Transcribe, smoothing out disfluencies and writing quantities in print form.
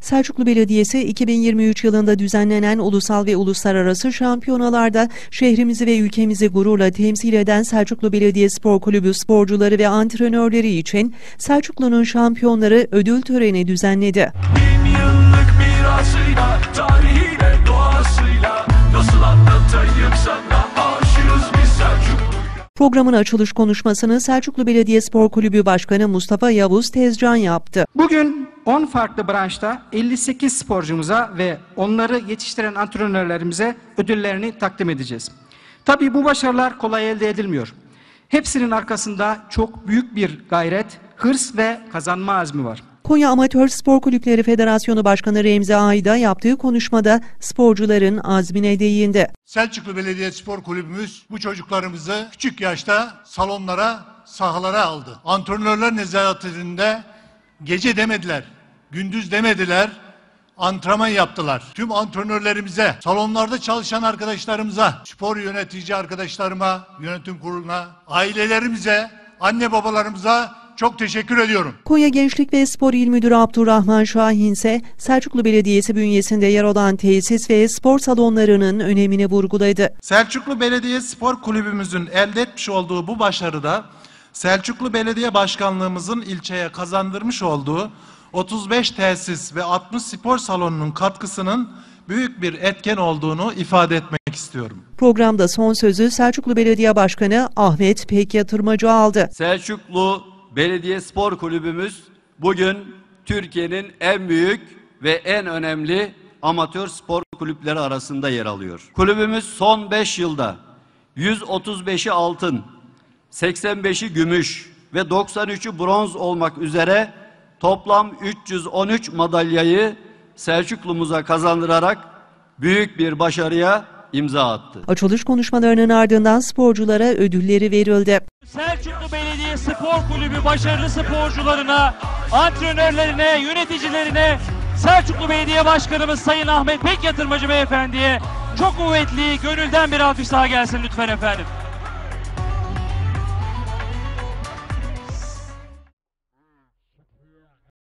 Selçuklu Belediyesi 2023 yılında düzenlenen ulusal ve uluslararası şampiyonalarda şehrimizi ve ülkemizi gururla temsil eden Selçuklu Belediyespor Kulübü sporcuları ve antrenörleri için Selçuklu'nun şampiyonları ödül töreni düzenledi. 1000 yıllık mirasıyla, tarihiyle, doğasıyla nasıl anlatayım sana, aşığız biz Selçuklu'yla. Programın açılış konuşmasını Selçuklu Belediyespor Kulübü Başkanı Mustafa Yavuz Tezcan yaptı. Bugün 10 farklı branşta 58 sporcumuza ve onları yetiştiren antrenörlerimize ödüllerini takdim edeceğiz. Tabii bu başarılar kolay elde edilmiyor. Hepsinin arkasında çok büyük bir gayret, hırs ve kazanma azmi var. Konya Amatör Spor Kulüpleri Federasyonu Başkanı Remzi Ayda yaptığı konuşmada sporcuların azmine değindi. Selçuklu Belediyespor Kulübümüz bu çocuklarımızı küçük yaşta salonlara, sahalara aldı. Antrenörler nezaretinde gece demediler, gündüz demediler, antrenman yaptılar. Tüm antrenörlerimize, salonlarda çalışan arkadaşlarımıza, spor yönetici arkadaşlarıma, yönetim kuruluna, ailelerimize, anne babalarımıza çok teşekkür ediyorum. Konya Gençlik ve Spor İl Müdürü Abdurrahman Şahin ise Selçuklu Belediyesi bünyesinde yer alan tesis ve spor salonlarının önemini vurguladı. Selçuklu Belediyespor Kulübümüzün elde etmiş olduğu bu başarıda Selçuklu Belediye Başkanlığımızın ilçeye kazandırmış olduğu 35 tesis ve 60 spor salonunun katkısının büyük bir etken olduğunu ifade etmek istiyorum. Programda son sözü Selçuklu Belediye Başkanı Ahmet Pekyatırmacı aldı. Selçuklu Belediyespor Kulübümüz bugün Türkiye'nin en büyük ve en önemli amatör spor kulüpleri arasında yer alıyor. Kulübümüz son 5 yılda 135'i altın, 85'i gümüş ve 93'ü bronz olmak üzere toplam 313 madalyayı Selçuklumuza kazandırarak büyük bir başarıya imza attı. Açılış konuşmalarının ardından sporculara ödülleri verildi. Selçuklu Belediyespor Kulübü başarılı sporcularına, antrenörlerine, yöneticilerine, Selçuklu Belediye Başkanımız Sayın Ahmet Pekyatırmacı Beyefendi'ye çok kuvvetli, gönülden bir alkış daha gelsin lütfen efendim.